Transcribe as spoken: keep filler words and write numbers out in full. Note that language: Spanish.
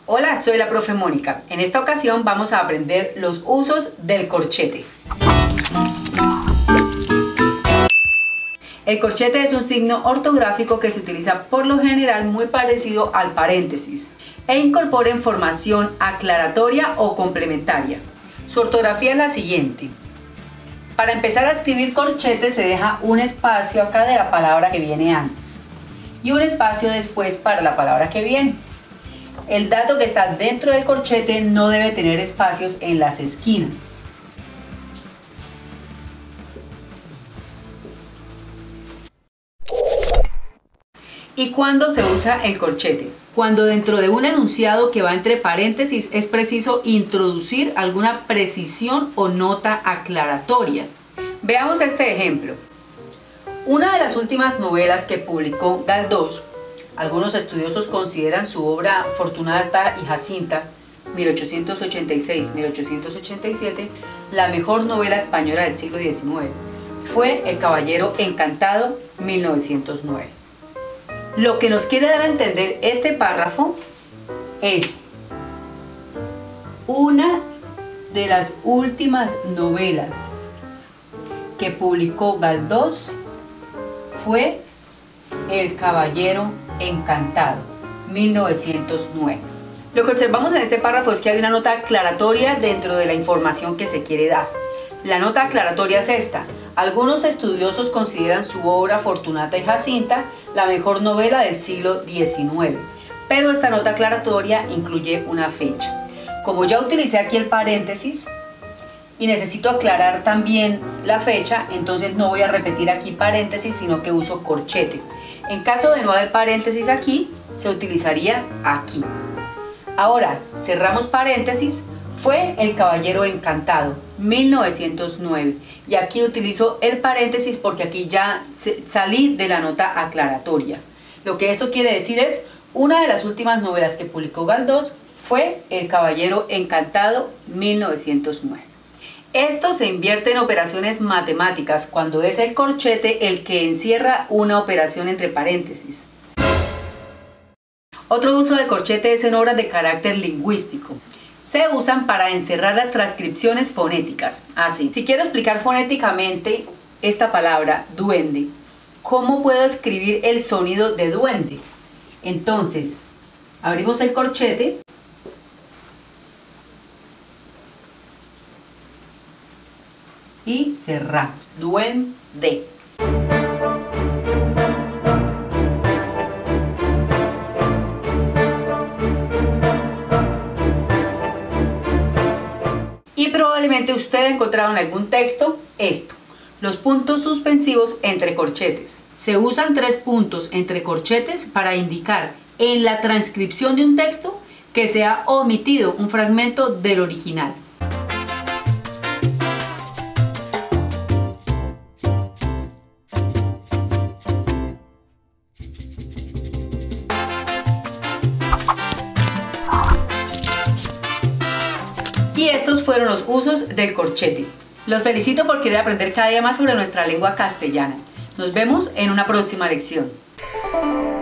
Hola, soy la profe Mónica. En esta ocasión vamos a aprender los usos del corchete. El corchete es un signo ortográfico que se utiliza por lo general muy parecido al paréntesis e incorpora información aclaratoria o complementaria. Su ortografía es la siguiente. Para empezar a escribir corchete se deja un espacio acá de la palabra que viene antes y un espacio después para la palabra que viene. El dato que está dentro del corchete no debe tener espacios en las esquinas. ¿Y cuándo se usa el corchete? Cuando dentro de un enunciado que va entre paréntesis es preciso introducir alguna precisión o nota aclaratoria. Veamos este ejemplo. Una de las últimas novelas que publicó Galdós, algunos estudiosos consideran su obra Fortunata y Jacinta, mil ochocientos ochenta y seis a mil ochocientos ochenta y siete, la mejor novela española del siglo diecinueve. Fue El Caballero Encantado, mil novecientos nueve. Lo que nos quiere dar a entender este párrafo es una de las últimas novelas que publicó Galdós fue El Caballero Encantado, mil novecientos nueve. Lo que observamos en este párrafo es que hay una nota aclaratoria dentro de la información que se quiere dar. La nota aclaratoria es esta. Algunos estudiosos consideran su obra Fortunata y Jacinta la mejor novela del siglo diecinueve, pero esta nota aclaratoria incluye una fecha. Como ya utilicé aquí el paréntesis y necesito aclarar también la fecha, entonces no voy a repetir aquí paréntesis, sino que uso corchete. En caso de no haber paréntesis aquí, se utilizaría aquí. Ahora, cerramos paréntesis. Fue El Caballero Encantado, mil novecientos nueve. Y aquí utilizo el paréntesis porque aquí ya salí de la nota aclaratoria. Lo que esto quiere decir es, una de las últimas novelas que publicó Galdós fue El Caballero Encantado, mil novecientos nueve. Esto se invierte en operaciones matemáticas cuando es el corchete el que encierra una operación entre paréntesis. Otro uso del corchete es en obras de carácter lingüístico. Se usan para encerrar las transcripciones fonéticas. Así, si quiero explicar fonéticamente esta palabra, duende, ¿cómo puedo escribir el sonido de duende? Entonces, abrimos el corchete y cerramos. Duende. Y probablemente usted ha encontrado en algún texto esto, los puntos suspensivos entre corchetes. Se usan tres puntos entre corchetes para indicar en la transcripción de un texto que se ha omitido un fragmento del original. Y estos fueron los usos del corchete. Los felicito por querer aprender cada día más sobre nuestra lengua castellana. Nos vemos en una próxima lección.